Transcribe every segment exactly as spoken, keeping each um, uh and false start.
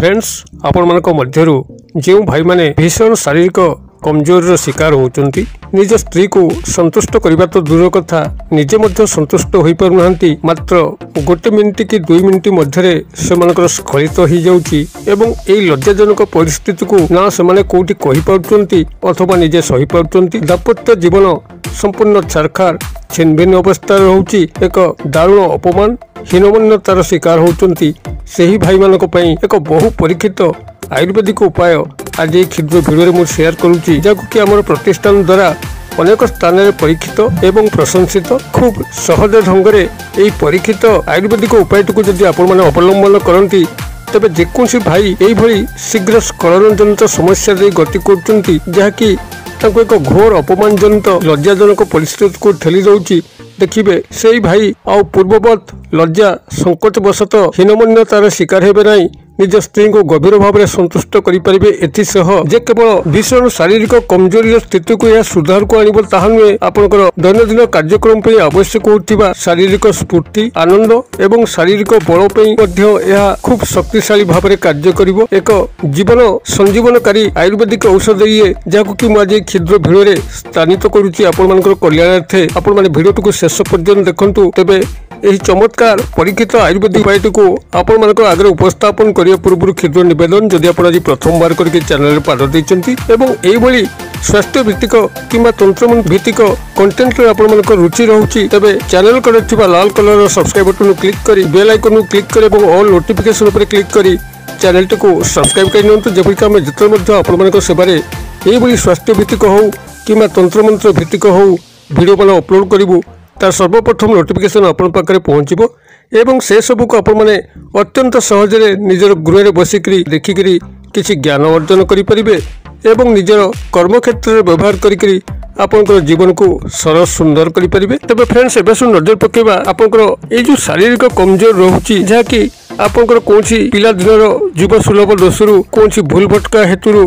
Friends आपण मानक मध्यरु जो भाई माने भीषण शारीरिक कमजोर शिकार होती निज स्त्री को संतुष्ट करने तो दूर कथा निजे मध्य संतुष्ट हो पारना मात्र गोटे मिनिट कि दुई मिनिट मध्य से स्खलित हो जाउची एवं एई लज्जाजनक परिस्थिति को ना से कोठी कहि पाउचंती अथवा निजे सही पाउचंती। दाम्पत्य जीवन संपूर्ण छारखार छिन्नभिन्न अवस्था रोची एक दारुण अपमान हीनमन्यतार शिकार होती से भाई मानक पई एक बहु परीक्षित आयुर्वेदिक उपाय आज ये क्षुद्र भिडियो में शेयर करुच्ची जहाँ कि आम प्रतिष्ठान द्वारा अनेक स्थान में परीक्षित एवं प्रशंसित खूब सहज ढंग से परीक्षित आयुर्वेदिक उपाय जदि आपण अवलंबन करती तेरे जेकोसी भाई यही शीघ्र स्खलन जनित समस्या गति कर जहाँकि एक घोर अपमान जनित लज्जाजनक परिस्थिति को ठेली दौची देखिए से भाई आउ पूर्ववत लज्जा संकोच वशत हीनमन्यतार शिकार हेबे नहीं निज स्त्री को गभीर भाव में संतुष्ट करें एसह जे केवल भीषण शारीरिक कमजोरी स्थिति को यह सुधार को आनिब ताहा नुहे आपनकर दैनंदिन कार्यक्रम पे आवश्यक होतिबा शारीरिक स्फूर्ति आनंद एवं शारीरिक बल पे मध्य यह खूब शक्तिशाली भाव में कार्य करिवो। एक जीवन संजीवनकारी आयुर्वेदिक औषध ये जहाँ कि मुझे क्षुद्र भिडियो स्थानित करुच्ची आपण मानकर कल्याणार्थे आपण माने भिडियो को शेष पर्यंत देखंतु तेबे यही चमत्कार परीक्षित आयुर्वेदिक उपाय को आपण मानक आगे उपस्थापन करने पूर्व क्षुद्र निवेदन जदि आप आज प्रथम बार करके चैनल पाद देइचंती एवं एई स्वास्थ्य भित्तिक किंबा तंत्र भित्तिक कंटेंट आपण मानक रुचि रहउची तेबे चैनल करे थिबा लाल कलर सब्सक्राइब बटन क्लिक करी बेल आइकन क्लिक करी एवं ऑल नोटिफिकेशन पर क्लिक करी चैनल को सब्सक्राइब कर नियंतु जेपरिक आम जिते मध्य आपण मानक सेबारे एई स्वास्थ्य भित्तिक हो किंबा तंत्र मंत्र भित्तिक हो वीडियो मान अपलोड करिवु तार सर्वप्रथम नोटिफिकेशन आपण पाखरे पहुंचबो एवं से सब को आपण माने अत्यंत सहजरे निजर गृह रे बसिकरी देखिकरी किछि ज्ञान अर्जन करि परिबे एवं निजर कर्म क्षेत्र रे व्यवहार करिकरी आपनकर जीवन को सरल सुंदर करि परिबे। तबे फ्रेंड्स एबे सु नजर पकेबा आपनकर ए जो शारीरिक कमजोर रहउची जहा कि आपनकर कोनसी पिला दिनर जीव सुलभ दोषरु कोनसी भूल भटका हेतुरु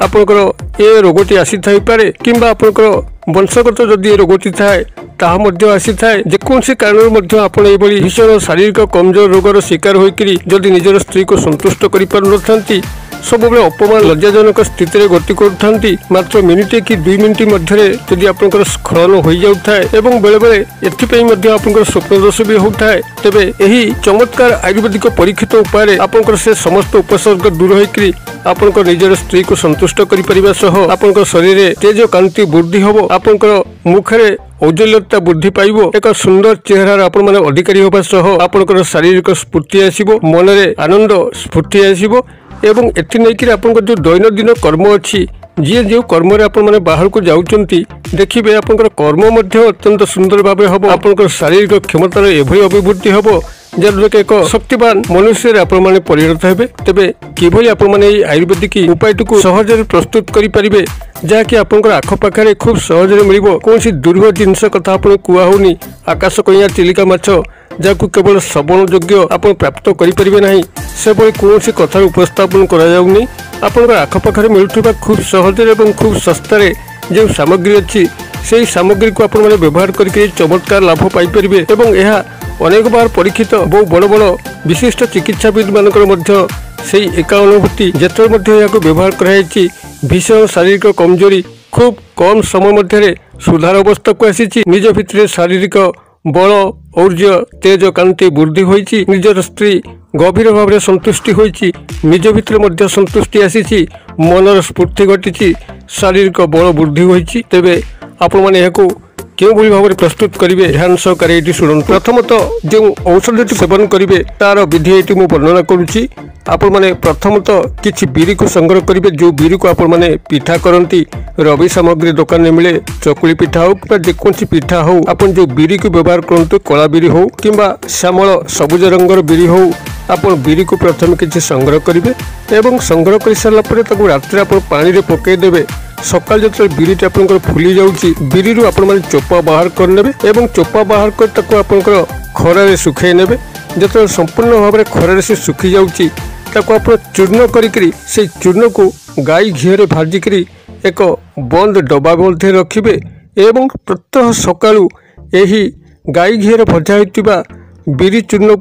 आपनकर ए रोगटी आसी थाई पारे किंबा आपनकर वंशगत जदि ए रोगटी थाए ताहा मध्य आसी थाए जेकोसी कारण मध्य आपण ए बळी भीषण शारीरिक कमजोर रोगर शिकार होइकरी जदि निजर स्त्री को संतुष्ट करि पार नथांती सब बेले अपमान लज्जाजनक स्थिति रे गति करथांती मात्र मिनिटे कि दुई मिनिट मध्य जदि आपनकर स्खलन हो जाउथाए एवं बेले बेले एथि पई मध्य आपनकर स्वप्न दोष भी होउथाए तेबे एही चमत्कार आयुर्वेदिक परीक्षित उपाय रे आपनकर से समस्त उपसर्ग दूर होइकरी आपनकर निजर स्त्री को संतुष्ट करि परिबा सह आपनकर शरीर रे तेज कांति वृद्धि होबो आपनकर मुखरे औज्ज्वल्यता वृद्धि पाइबो एक सुंदर चेहरार आपण माने अधिकारी होबा सह आपनकर शारीरिक स्फूर्ति आसीबो मनरे आनंद स्फूर्ति आसीबो एवं एथि नै कि आपनकर जो दैनंदिन कर्म अछि जे जो कर्म रे आपण माने बाहर को जाउचंती देखिबे आपनकर कर्म मध्य अत्यंत सुंदर भाबे होबो आपनकर शारीरिक क्षमतार एभली अभिवृद्धि होबो जब एक शक्तिवान मनुष्य आपण माने परिणत हेबे। तेबे किभली आपण माने आयुर्वेदिक उपाय को सहजरे प्रस्तुत करि परिबे जहाँ कि आपनकर आख पाखरे खूब सहजरे मिलिबो कोनसी दुर्लभ जिनस कथा आपण कुआ होनी आकाश कइया चिलिका माछ जहाँ केवल श्रवण योग्य आपण प्राप्त करि परिबे नाही से भली कोनसी कथा उपस्थापन करा जाउनी आपनकर आख पाखरे मिलुथिबा खूब सहजरे एवं खूब सस्तारे जो सामग्री अछि सेही सामग्री को आपण माने व्यवहार करके चमत्कार लाभ पाई परिबे एवं यह अनेक बार परीक्षित बहु बड़ बड़ विशिष्ट चिकित्साविद मानकर मध्य सेही एका अनुभूति जेतर मध्य याको व्यवहार करायछि भीषण शारीरिक कमजोरी खूब कम समय मध्य सुधार अवस्था को आसी निज भितर शारीरिक बल और्ज्य तेज कांति वृद्धि होइछि निजर स्त्री गभीर भाव में संतुष्टि होइछि निज भितर मध्य संतुष्टि आसी मनर स्फूर्ति घटी शारीरिक बल वृद्धि होइछि। तेबे आपण माने याको क्यों भाव में प्रस्तुत करेंगे ध्यान सहकारे ये शुणु। प्रथमतः जो औषधि सेवन करेंगे तार विधि ये वर्णना करुच्ची आपण माने प्रथमतः किछि बीरी को संग्रह करेंगे जो बीरी को आपण माने पिठा करती रवि सामग्री दुकान में मिले चकुली पिठा हो कि जेकोसी पिठा हो आपण जो बीरी को व्यवहार करते कला बीरी हो किंबा श्यामल सबुज रंगर बीरी हो आपण बीरी को प्रथम किछि संग्रह करेंगे एवं संग्रह कर सारा पर रात्रि आप पानी में पकईदेवे सकाल जो बीरीटा आपंकर फुली जाऊँगी बीरी रू आपण माने चोपा बाहर करने एवं चोपा बाहर कर आपंकर खरारे सुखई ने जो संपूर्ण भाव में खरारे से सुखी जाऊँगी ताको आप चूर्ण करी से चूर्ण को गाई घी में भाजिकी एक बंद डब्बा मध्य रखिए एवं प्रत्यह सकाळु एही गाई घी में भजा होता बीरी चूर्ण को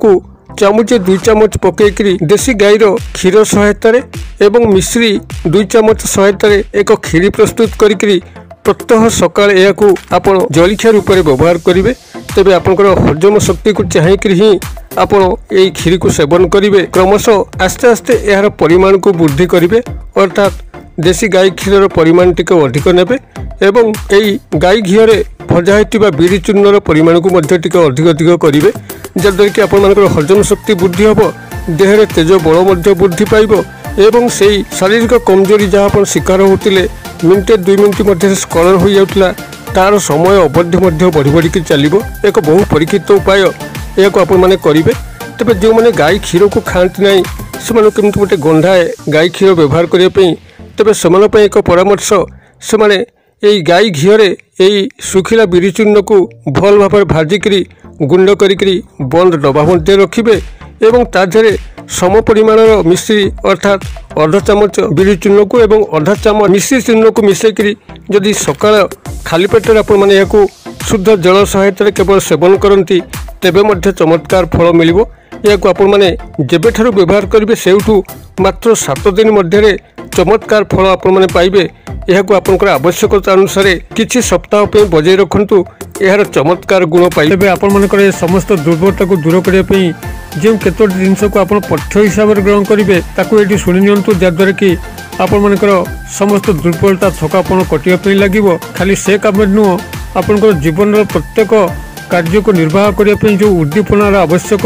चामचे दुई चामच पकईकरी देसी गाईर क्षीर सहायतार एवं मिश्री दुई चामच सहायतार एक खीरी प्रस्तुत करी प्रत्यह सकाळ यह आपण जलखिया रूप में व्यवहार करेंगे। तेबे आपंकर हजम शक्ति को चाहिए ही आपण यही खीरी को सेवन करेंगे। क्रमशः आस्ते आस्ते यार परिमाण को वृद्धि करेंगे अर्थात देसी गाई क्षीर परिमाण टिके अधिक नेबे एवं यही गाई घीरे भजा होता बिरी चूर्णर परिमाण को अधिक अधिक करेंगे जद्वारा कि आपर हजम शक्ति वृद्धि हम देहरे तेज बल वृद्धि पाइब एवं से शारीरिक कमजोरी जहाँ आप शिकार होते मिनिटे दुई मिनिट मध्य स्कलर हो जाता तार समय अवधि बढ़ी बढ़ी चलो एक बहु परीक्षित उपाय यह आपने करेंगे। तेज जो मैंने गाई क्षीर को खाती ना से कमी गोटे गंधाए गाई क्षीर व्यवहार करने तेज से एक परामर्श से मैंने यही गाई घीरे यही सुखिला बिरी चूर्ण को भल भाव भाजिकी गुंड करी बंद डबा मध्य रखिए एवं ताधे सम परिमाण मिश्री अर्थात अध चामच बिरी चूर्ण को एवं अधा चामच मिश्री चूर्ण को मिसेकरी जदि सकाळ खाली पेटर आपने यह शुद्ध जल सहायता केवल सेवन करती तेबे मध्य चमत्कार फल मिल यह आपने जेबे ठारू व्यवहार करेंगे से मात्र सात दिन मध्य चमत्कार फल आपने पाइबे। यह आपंकर आवश्यकता अनुसार किसी सप्ताह पे बजाय रखु यार चमत्कार गुण पाइबे। आपण मानकर समस्त दुर्बलता को दूर करने जो केतोटी जिनस को आप पथ्य हिसाब से ग्रहण करेंगे ताकू ये शुणी नियंतु जद्वारा कि आपण मानकर समस्त दुर्बलता थकापन कटिया लगे खाली से काम नुह आपंकर जीवन प्रत्येक कार्य को निर्वाह करने जो उद्दीपनार आवश्यक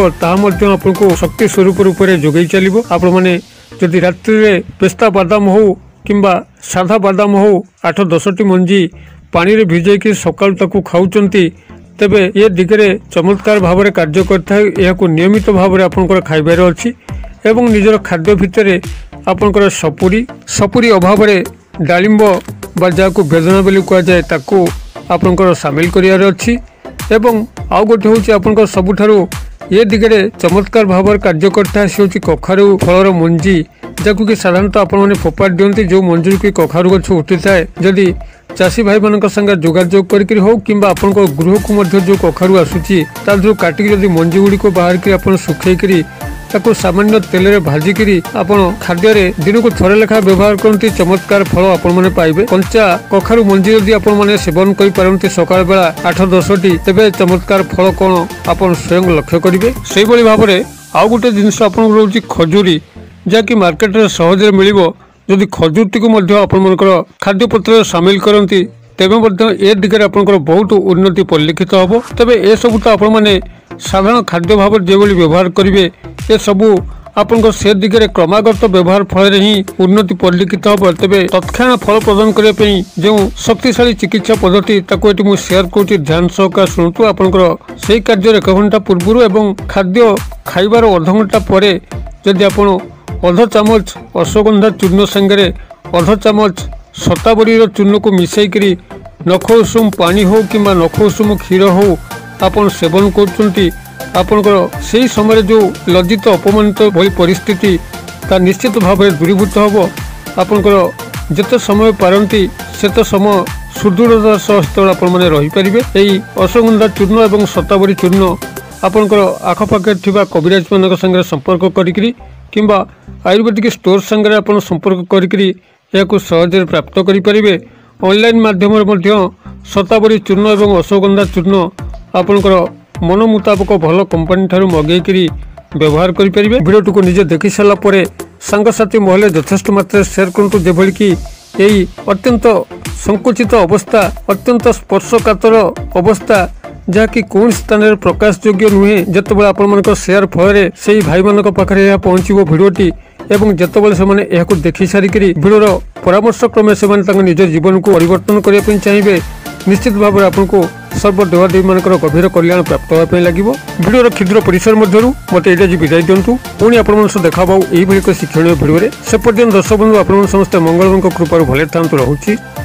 आपको शक्ति स्वरूप रूप से जोगई चलो। आपण मैंने जदि रात्रि रे पेस्ता बादाम हो किंबा साधा बादाम हो आठ दसटी मंजी पानी रे भिजेकी सकाल ताकू खाऊचंती तेबे ये दिगरे चमत्कार भाव में कार्य करता है। यह नियमित भाव में आपंकर खाइबार अच्छी एवं निजर खाद्य भितर आपंकर सपुरी सपुरी अभाव में डालिंब बा जहाँ बेदना बोली कहुए ताकू आपंकर सामिल करियार अच्छी एवं आउ गोटे हूँ आपंकर सबुठारु ये दिगरे चमत्कार भाव में कार्य करता है। सी कखारू फलर मंजी जहाँ कि साधारणतः आपण फोपाड़ दिखती जो मंजूर की कखारू गछ उठी थाए जदि चाषी भाई मान संगे जोगाजोग करके हो कि आपण गृह को मध्य जो कखारू आसूची तार काटिक जदि मंजी गुड़िक बाहर कर आप सुखई ताको सामान्य तेल रे भाजिकी आपण खाद्य रे दिन को थोड़े लेखा व्यवहार करती चमत्कार फल आपण मैंने पाइबे। कंचा कखारू मंजी जदि आपण मैंने सेवन कर पारती सकाळ बेला आठ दसटी तेबे चमत्कार फल कौन आपण स्वयं लक्ष्य करेंगे। से भाव में आउ गोटे जिनस आपण रोचे खजूरी जहाँकि मार्केट रे सहज मिल जदि खजूरटी को आपंकर खाद्य पत्र सामिल करती तेबे ए दिगरे आपंकर बहुत उन्नति परिलक्षित हम। तेबे ए सबू तो आपण मैंने साधारण खाद्य भाव जो व्यवहार करेंगे ये सबू आपंकर से दिगरे क्रमागत व्यवहार फल ही उन्नति परिलक्षित हम। तेबे तत्क्षण फल प्रदान करने जो शक्तिशाली चिकित्सा पद्धति ताको एटी मु शेयर करूँ ध्यान सहकार शुणु आपंकर से कार्य एक घंटा पूर्व एवं खाद्य खाइबार अध घंटा पर जदि आपण अध चामच अश्वगंधा चूर्ण संगे अध चामच शतावरी चूर्ण को मिसेकरी नख उषुम पानी हो कि नख उषुम क्षीर हो आपन सेवन करछंती आपनकर से समय जो लज्जित अपमानित भली परिस्थिति ता निश्चित भाव में दूरीभूत हम। आपनकर जिते समय पारती सेते समय सुदृढ़ता सहित आपने रहीपर यही अश्वगंधा चूर्ण और शतावरी चूर्ण आपनकर आखपाखे थिबा कविराज मान संगे संपर्क करी किंबा आयुर्वेदिक स्टोर संगे आप संपर्क करी यह सहज प्राप्त करें। ऑनलाइन माध्यम शतावरी चूर्ण और अश्वगंधा चूर्ण आपनकर मन मुताबक भल कंपनी ठारू मगेकरी व्यवहार करें। वीडियो को निजे देखि सारा पर सांगसाथी महल यथेष्ट मात्रा शेयर करूँ जेभली कि यही अत्यंत संकुचित अवस्था अत्यंत स्पर्शकातर अवस्था जहाँकि कौन स्थान में प्रकाश योग्य नुहे जितेबाला आपण शेयर फल से भाई मान पाखे यह पहुँचो भिडटी एवं जितेबाला से देखी सारिक भिडर परामर्श क्रमे से निज जीवन को परिवर्तन करने चाहिए निश्चित भाव में आपको सर्वदेवादेवी मान गभीर कल्याण प्राप्त होगा लगे। भिडर क्षुद्र परिसर मध्य मत ये विदाय दिंतु पुणी आप देखा यही एक शिक्षणीय भिडियो से पर्यटन दर्शक बंधु आप समस्त मंगल कृपार भले था रोचे।